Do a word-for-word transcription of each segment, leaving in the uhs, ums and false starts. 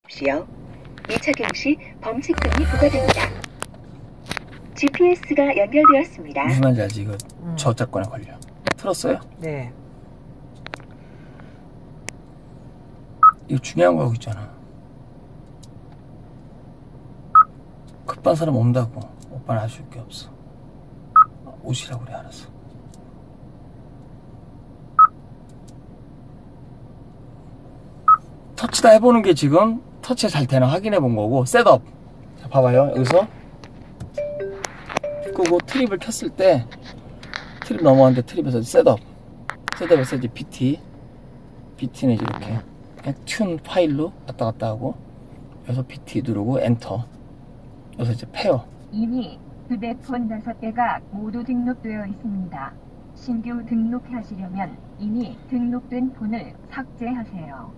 주십시오. 미착용 시 범칙금이 부과됩니다. 지피에스가 연결되었습니다. 무슨 말인지 알지? 이거 음. 저작권에 걸려. 틀었어요? 네. 이거 중요한 거 있잖아. 급한 사람 온다고. 오빠는 아쉬울 게 없어. 오시라고 그래. 알았어. 터치다 해보는 게 지금 터치가 잘 되나 확인해 본 거고. 셋업. 자, 봐봐요. 여기서 끄고 트립을 켰을 때 트립 넘어갔는데 트립에서 셋업. 셋업에서 이제 비티. 비티는 이제 이렇게 튠 파일로 왔다 갔다 하고, 여기서 비티 누르고 엔터. 여기서 이제 페어. 이미 휴대폰 다섯 개가 모두 등록되어 있습니다. 신규 등록하시려면 이미 등록된 폰을 삭제하세요.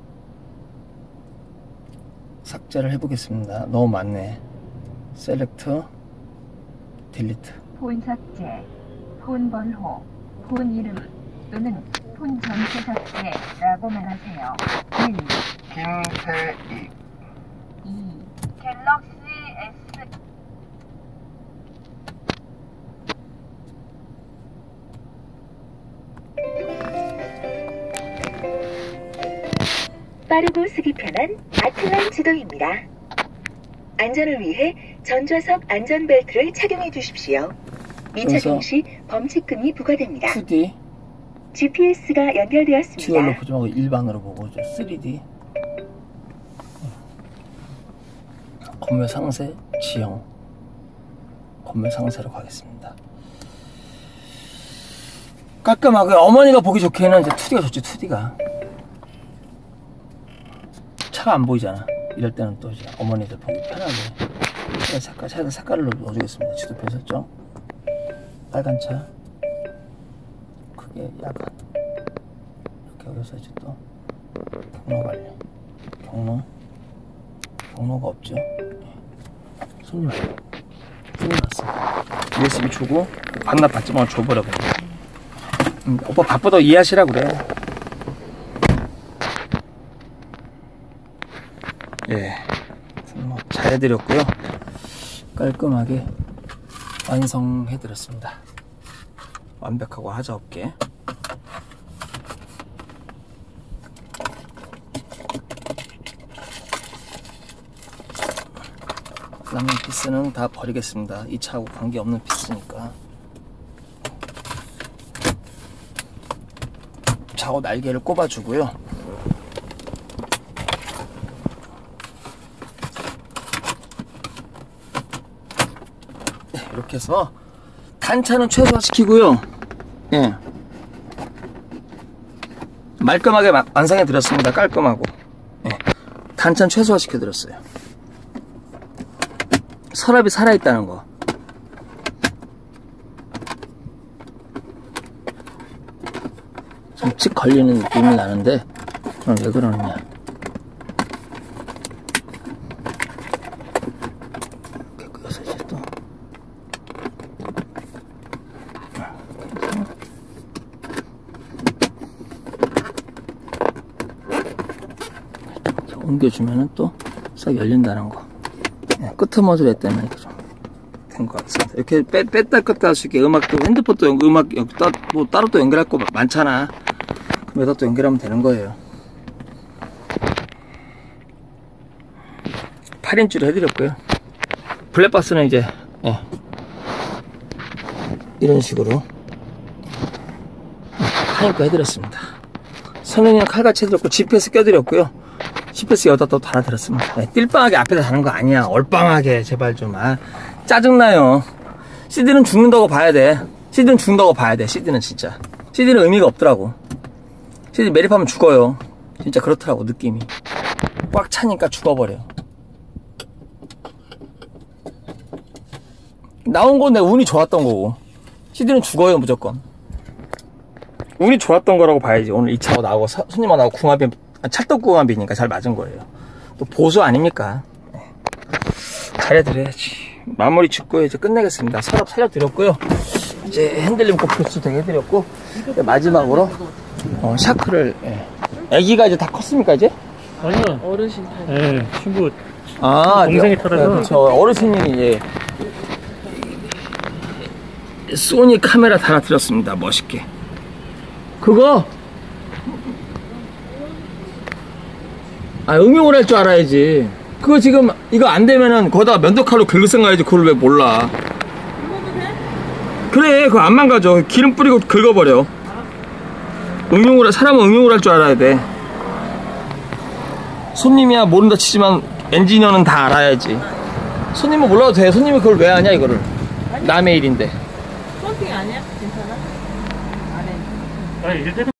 삭제를 해보겠습니다. 너무 많네. 셀렉트, 딜리트. 폰 삭제, 폰 번호, 폰 이름 또는 폰 전체 삭제라고 말하세요. 일. 김태익. 이. 갤럭시 S. 빠르고 쓰기 편한 아틀란 지도입니다. 안전을 위해 전좌석 안전벨트를 착용해 주십시오. 미착용 시 범칙금이 부과됩니다. 투 디. 지피에스가 연결되었습니다. 듀얼로 보지 말고 일반으로 보고 이제 쓰리 디. 건물 상세, 지형. 건물 상세로 가겠습니다. 깔끔하게 어머니가 보기 좋게는 이제 투 디가 좋지. 투 디가 차가 안 보이잖아. 이럴 때는 또 이제 어머니들 보기 편하게 색깔, 색깔, 색깔을 넣어주겠습니다. 지도표 설정. 빨간 차. 크게 야간. 이렇게 여기서 이제 또 경로 관리. 경로. 경로가 없죠. 손님 와요. 손님 왔어. 유에스비 주고 반납 받지 말고 줘버려 그냥. 음, 오빠 바쁘다 이해하시라 그래. 예, 뭐 잘 해드렸고요. 깔끔하게 완성해드렸습니다. 완벽하고 하자 없게. 남은 피스는 다 버리겠습니다. 이 차하고 관계없는 피스니까. 좌우 날개를 꼽아주고요. 네, 이렇게 해서 단차는 최소화시키고요. 예. 말끔하게 완성해 드렸습니다. 깔끔하고. 예. 단차는 최소화시켜 드렸어요. 서랍이 살아있다는 거. 좀 칙 걸리는 느낌이 나는데 그럼 왜 그러느냐. 이렇게 끄어서 이제 또 이렇게 옮겨주면은 또 싹 열린다는 거. 끄트머리에 때문에 좀 된 것 같습니다. 이렇게 빼, 뺐다 껐다 할 수 있게 음악도, 핸드폰도 연, 음악 따, 뭐 따로 또 연결할 거 많잖아. 그럼 여기다 또 연결하면 되는 거예요. 팔 인치로 해드렸고요. 블랙박스는 이제 예, 이런 식으로 하니까 해드렸습니다. 성능이랑 칼같이 해드렸고 지피에스 껴드렸고요. 지피에스 여기다 또 달아드렸습니다. 네, 띨빵하게 앞에다 다는 거 아니야. 얼빵하게 제발 좀. 아, 짜증나요. 씨디는 죽는다고 봐야 돼. 씨디는 죽는다고 봐야 돼. 씨디는 진짜. 씨디는 의미가 없더라고. 씨디 매립하면 죽어요. 진짜 그렇더라고 느낌이. 꽉 차니까 죽어버려. 나온 건 내 운이 좋았던 거고. 씨디는 죽어요 무조건. 운이 좋았던 거라고 봐야지. 오늘 이 차하고 나하고 서, 손님하고 나하고 궁합이 찰떡궁합이니까 잘 맞은 거예요. 또 보수 아닙니까? 네. 잘해드려야지. 마무리 짓고 이제 끝내겠습니다. 서랍 살려드렸고요. 이제 핸들림 코프스 되게 해드렸고, 마지막으로 어, 샤크를. 예. 애기가 이제 다 컸습니까 이제? 아니요. 어르신 탈. 예, 친구. 아, 동생이 네, 타라서. 그렇죠. 어르신이 예. 소니 카메라 달아드렸습니다. 멋있게. 그거 아 응용을 할 줄 알아야지. 그거 지금 이거 안 되면은 거기다가 면도칼로 긁을 생각이지. 그걸 왜 몰라? 그래, 그거 안 망가져. 기름 뿌리고 긁어버려. 응용을 사람은 응용을 할 줄 알아야 돼. 손님이야 모른다 치지만 엔지니어는 다 알아야지. 손님은 몰라도 돼. 손님이 그걸 왜 하냐 이거를. 남의 일인데. 펌핑 아니야? 괜찮아? 안 해. 아니, 이제